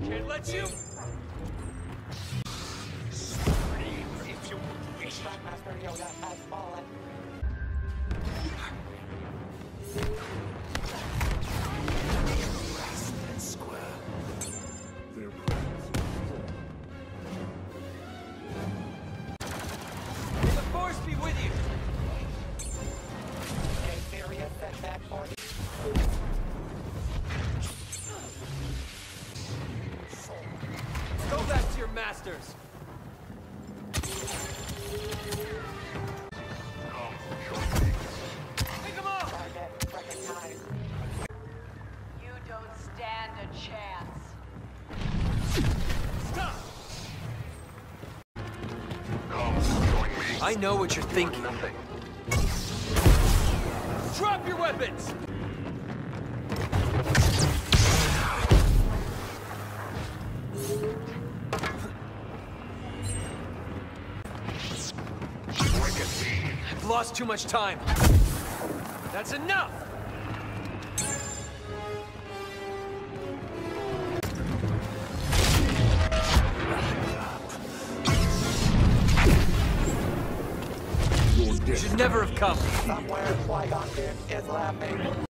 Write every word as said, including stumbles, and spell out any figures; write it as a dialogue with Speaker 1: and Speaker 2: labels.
Speaker 1: Can't let you.
Speaker 2: If you wish. Master Yoda has fallen. Rest and square. Their presence.
Speaker 1: May the Force be with you.
Speaker 2: A serious setback for you.
Speaker 1: Go back to your masters. Pick 'em up.
Speaker 2: Target recognized.
Speaker 3: You don't stand a chance.
Speaker 1: Stop. I know what you're thinking.
Speaker 4: Nothing.
Speaker 1: Drop your weapons. I've lost too much time. That's enough! You should never have come.
Speaker 2: Somewhere Qui-Gon is laughing.